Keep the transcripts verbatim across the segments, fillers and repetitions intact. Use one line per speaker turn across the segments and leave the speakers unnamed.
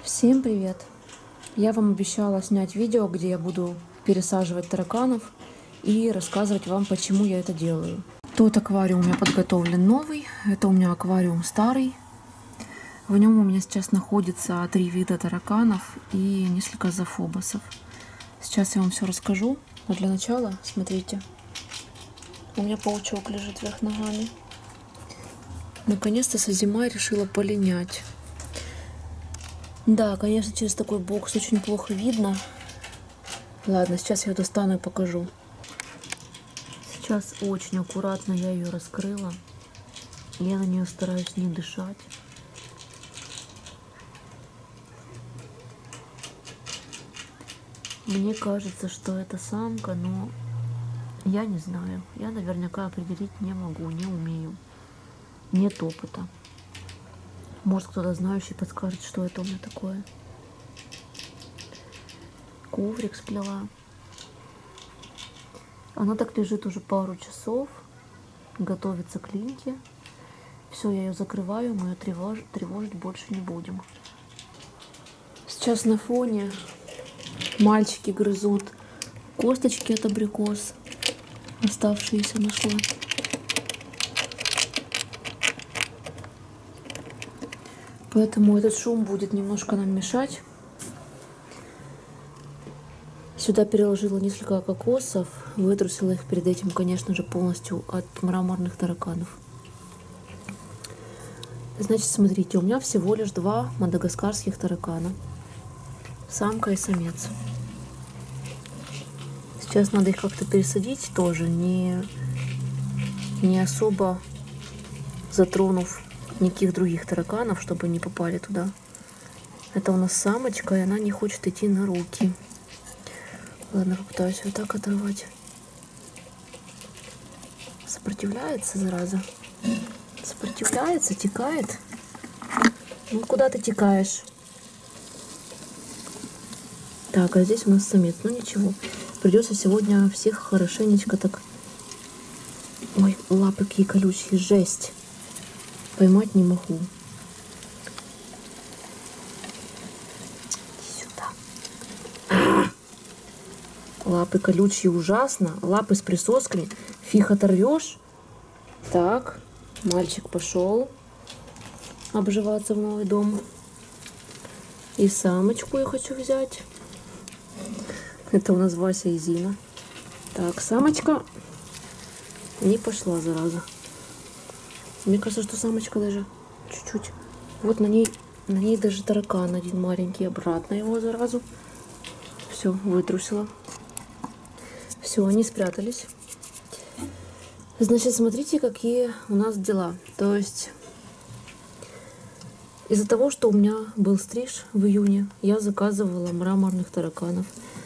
Всем привет! Я вам обещала снять видео, где я буду пересаживать тараканов и рассказывать вам, почему я это делаю. Тот аквариум у меня подготовлен новый, это у меня аквариум старый. В нем у меня сейчас находится три вида тараканов и несколько зоофобосов. Сейчас я вам все расскажу, но для начала смотрите. У меня паучок лежит вверх ногами. Наконец-то со зимой решила полинять. Да, конечно, через такой бокс очень плохо видно. Ладно, сейчас я ее достану и покажу. Сейчас очень аккуратно я ее раскрыла. Я на нее стараюсь не дышать. Мне кажется, что это самка, но я не знаю. Я наверняка определить не могу, не умею. Нет опыта. Может, кто-то знающий подскажет, что это у меня такое. Коврик сплела. Она так лежит уже пару часов. Готовится к линьке. Все, я ее закрываю, мы ее тревож... тревожить больше не будем. Сейчас на фоне мальчики грызут косточки от абрикос. Оставшиеся нашла. Поэтому этот шум будет немножко нам мешать. Сюда переложила несколько кокосов. Вытрусила их перед этим, конечно же, полностью от мраморных тараканов. Значит, смотрите, у меня всего лишь два мадагаскарских таракана. Самка и самец. Сейчас надо их как-то пересадить тоже, не, не особо затронув никаких других тараканов, чтобы не попали туда. Это у нас самочка, и она не хочет идти на руки. Ладно, попытаюсь вот так оторвать. Сопротивляется, зараза. Сопротивляется, текает. Ну, куда ты текаешь? Так, а здесь у нас самец. Ну, ничего. Придется сегодня всех хорошенечко так... Ой, лапы какие колючие, жесть. Поймать не могу. Иди сюда. Лапы колючие ужасно. Лапы с присосками. Фиг оторвешь. Так, мальчик пошел обживаться в новый дом. И самочку я хочу взять. Это у нас Вася и Зина. Так, самочка не пошла, зараза. Мне кажется, что самочка даже чуть-чуть. Вот на ней, на ней даже таракан один маленький. Обратно его заразу. Все, вытрусила. Все, они спрятались. Значит, смотрите, какие у нас дела. То есть, из-за того, что у меня был стриж в июне, я заказывала мраморных тараканов.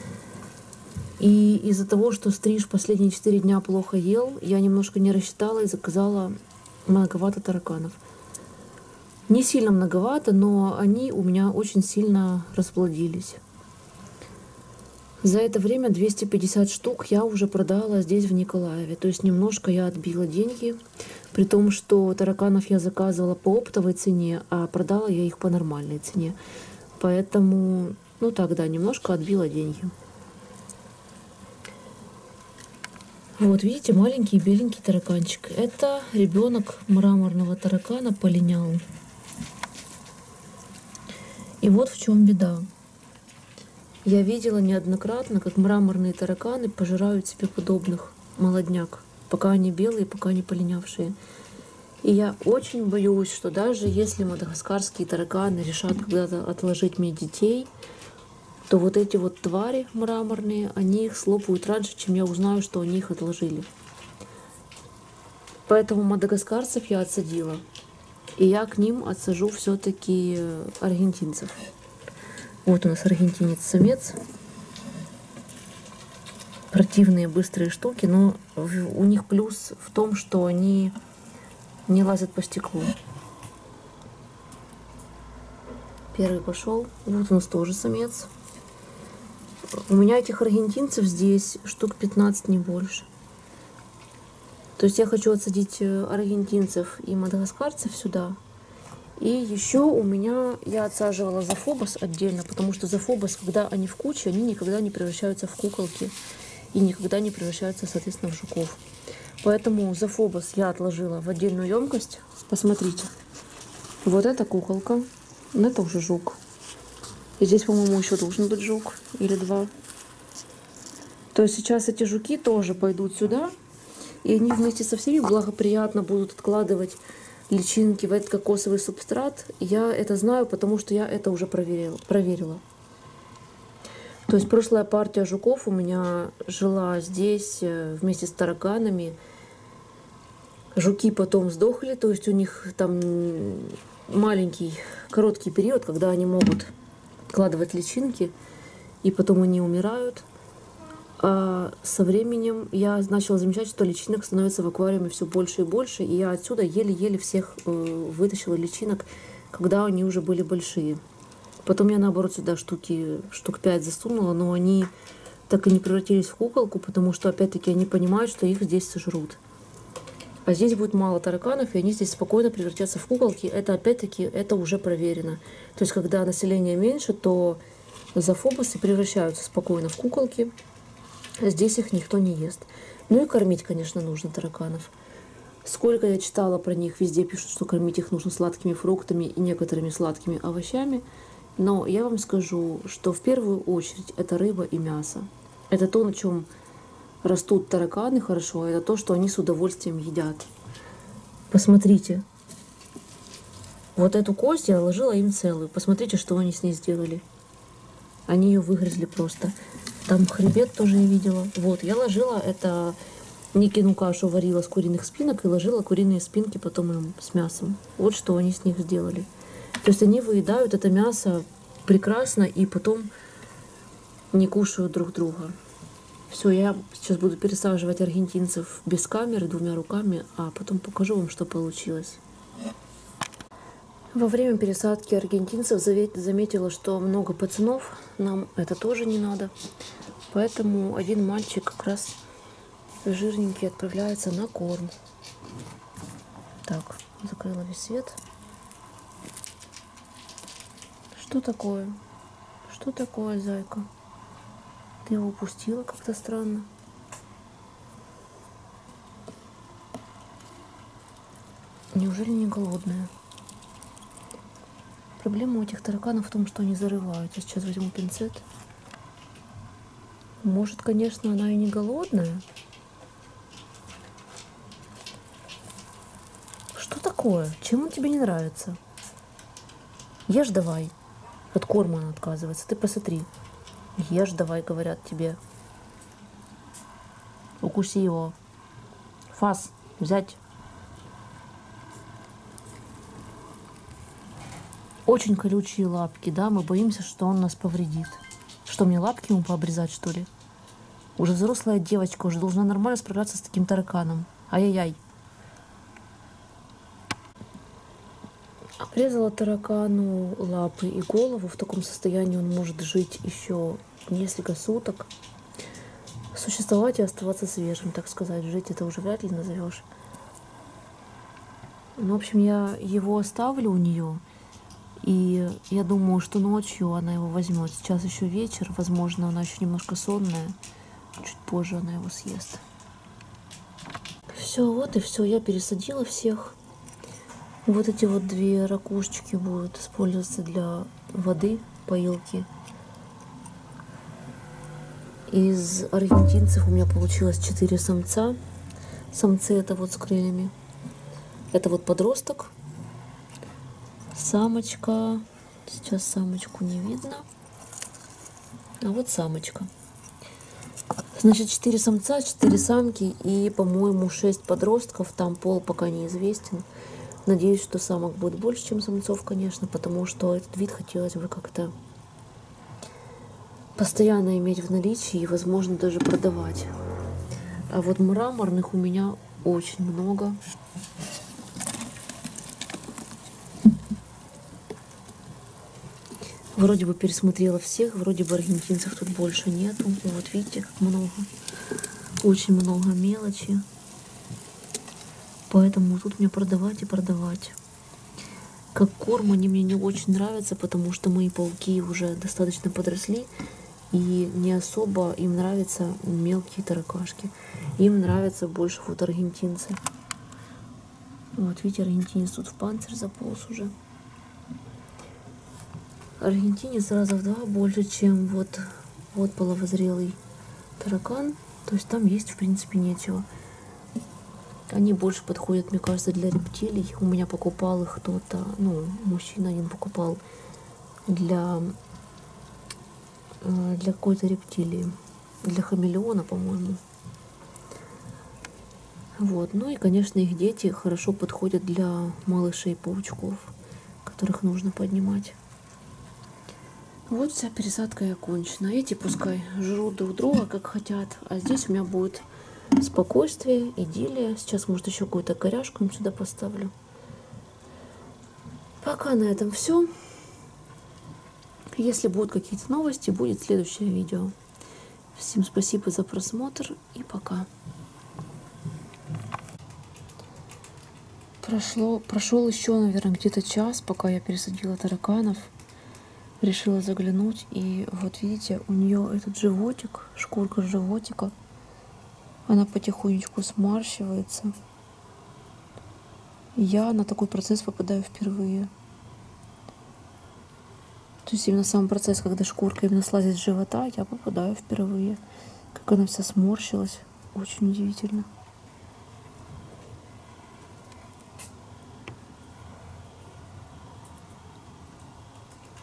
И из-за того, что стриж последние четыре дня плохо ел, я немножко не рассчитала и заказала многовато тараканов. Не сильно многовато, но они у меня очень сильно расплодились. За это время двести пятьдесят штук я уже продала здесь, в Николаеве. То есть немножко я отбила деньги, при том, что тараканов я заказывала по оптовой цене, а продала я их по нормальной цене. Поэтому, ну так, да, немножко отбила деньги. Вот видите, маленький беленький тараканчик. Это ребенок мраморного таракана полинял. И вот в чем беда. Я видела неоднократно, как мраморные тараканы пожирают себе подобных молодняк, пока они белые, пока они полинявшие. И я очень боюсь, что даже если мадагаскарские тараканы решат когда-то отложить мне детей, то вот эти вот твари мраморные, они их слопают раньше, чем я узнаю, что они их отложили. Поэтому мадагаскарцев я отсадила. И я к ним отсажу все-таки аргентинцев. Вот у нас аргентинец-самец. Противные быстрые штуки, но у них плюс в том, что они не лазят по стеклу. Первый пошел. Вот у нас тоже самец. У меня этих аргентинцев здесь штук пятнадцать, не больше. То есть я хочу отсадить аргентинцев и мадагаскарцев сюда. И еще у меня, я отсаживала зофобос отдельно, потому что зофобос, когда они в куче, они никогда не превращаются в куколки и никогда не превращаются, соответственно, в жуков. Поэтому зофобос я отложила в отдельную емкость. Посмотрите. Вот эта куколка, это уже жук. И здесь, по-моему, еще должен быть жук или два. То есть сейчас эти жуки тоже пойдут сюда, и они вместе со всеми благоприятно будут откладывать личинки в этот кокосовый субстрат. Я это знаю, потому что я это уже проверила. проверила. То есть прошлая партия жуков у меня жила здесь вместе с тараканами. Жуки потом сдохли, то есть у них там маленький, короткий период, когда они могут откладывать личинки, и потом они умирают. А со временем я начала замечать, что личинок становится в аквариуме все больше и больше, и я отсюда еле-еле всех вытащила личинок, когда они уже были большие. Потом я, наоборот, сюда штуки, штук пять засунула, но они так и не превратились в куколку, потому что, опять-таки, они понимают, что их здесь сожрут. А здесь будет мало тараканов, и они здесь спокойно превратятся в куколки. Это, опять-таки, это уже проверено. То есть, когда население меньше, то зофобосы превращаются спокойно в куколки. Здесь их никто не ест. Ну и кормить, конечно, нужно тараканов. Сколько я читала про них, везде пишут, что кормить их нужно сладкими фруктами и некоторыми сладкими овощами. Но я вам скажу, что в первую очередь это рыба и мясо. Это то, на чем растут тараканы хорошо, это то, что они с удовольствием едят. Посмотрите. Вот эту кость я ложила им целую. Посмотрите, что они с ней сделали. Они ее выгрызли просто. Там хребет тоже я видела. Вот, я ложила это, Никину кашу варила с куриных спинок и ложила куриные спинки потом им с мясом. Вот что они с них сделали. То есть они выедают это мясо прекрасно и потом не кушают друг друга. Все, я сейчас буду пересаживать аргентинцев без камеры, двумя руками, а потом покажу вам, что получилось. Во время пересадки аргентинцев заметила, что много пацанов, нам это тоже не надо. Поэтому один мальчик как раз жирненький отправляется на корм. Так, закрыла весь свет. Что такое? Что такое, зайка? Ты его упустила как-то странно. Неужели не голодная? Проблема у этих тараканов в том, что они зарывают. Я сейчас возьму пинцет. Может, конечно, она и не голодная. Что такое? Чем он тебе не нравится? Ешь давай. От корма она отказывается. Ты посмотри. Ешь давай, говорят тебе. Укуси его. Фас, взять. Очень колючие лапки, да, мы боимся, что он нас повредит. Что, мне лапки ему пообрезать, что ли? Уже взрослая девочка, уже должна нормально справляться с таким тараканом. Ай-яй-яй. Обрезала таракану лапы и голову. В таком состоянии он может жить еще несколько суток. Существовать и оставаться свежим, так сказать. Жить это уже вряд ли назовешь. Ну, в общем, я его оставлю у нее. И я думаю, что ночью она его возьмет. Сейчас еще вечер, возможно, она еще немножко сонная. Чуть позже она его съест. Все, вот и все. Я пересадила всех. Вот эти вот две ракушечки будут использоваться для воды, поилки. Из аргентинцев у меня получилось четыре самца. Самцы это вот с крыльями. Это вот подросток. Самочка. Сейчас самочку не видно. А вот самочка. Значит, четыре самца, четыре самки и, по-моему, шесть подростков. Там пол пока неизвестен. Надеюсь, что самок будет больше, чем самцов, конечно, потому что этот вид хотелось бы как-то постоянно иметь в наличии и, возможно, даже продавать. А вот мраморных у меня очень много. Вроде бы пересмотрела всех, вроде бы аргентинцев тут больше нету. Вот видите, как много. Очень много мелочи. Поэтому тут мне продавать и продавать. Как корм они мне не очень нравятся, потому что мои пауки уже достаточно подросли, и не особо им нравятся мелкие таракашки. Им нравятся больше вот аргентинцы. Вот, видите, аргентинец тут в панцирь заполз уже. Аргентинец раза в два больше, чем вот, вот половозрелый таракан. То есть там есть, в принципе, нечего. Они больше подходят, мне кажется, для рептилий. У меня покупал их кто-то, ну, мужчина один покупал для, для какой-то рептилии. Для хамелеона, по-моему. Вот. Ну и, конечно, их дети хорошо подходят для малышей-паучков, которых нужно поднимать. Вот вся пересадка и окончена. Эти пускай жрут друг друга, как хотят. А здесь у меня будет спокойствие, идиллия. Сейчас, может, еще какую-то коряшку им сюда поставлю. Пока на этом все. Если будут какие-то новости, будет следующее видео. Всем спасибо за просмотр и пока. Прошло, прошел еще, наверное, где-то час, пока я пересадила тараканов. Решила заглянуть, и вот видите, у нее этот животик, шкурка животика, она потихонечку сморщивается. Я на такой процесс попадаю впервые. То есть именно сам процесс, когда шкурка именно слазит с живота, я попадаю впервые. Как она вся сморщилась, очень удивительно.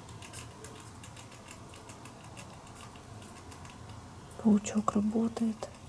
Паучок работает.